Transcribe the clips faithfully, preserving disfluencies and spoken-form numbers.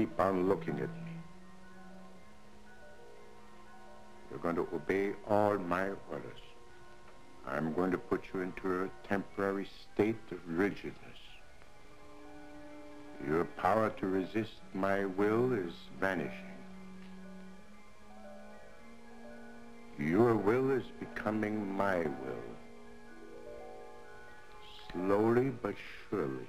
keep on looking at me. You're going to obey all my orders. I'm going to put you into a temporary state of rigidness. Your power to resist my will is vanishing. Your will is becoming my will. Slowly but surely.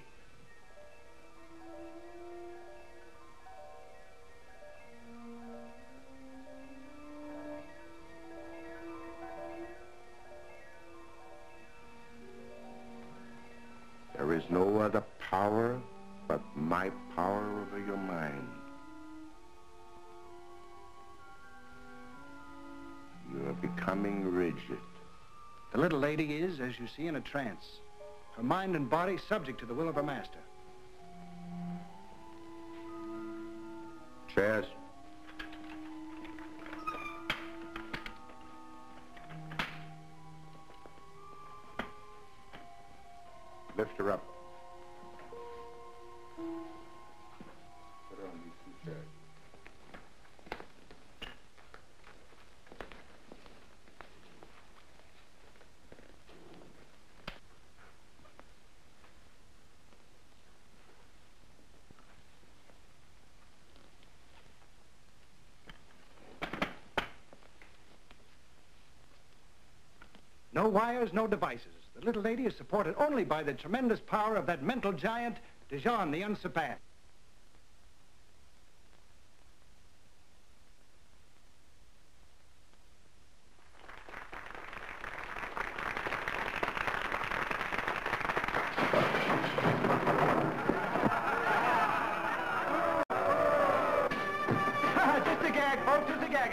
There is no other power but my power over your mind. You are becoming rigid. The little lady is, as you see, in a trance. Her mind and body subject to the will of her master. Chairs. Lift her up. Put her on these two chairs. No wires, no devices. The little lady is supported only by the tremendous power of that mental giant, Dijon the Unsurpassed. Just a gag, folks, just a gag.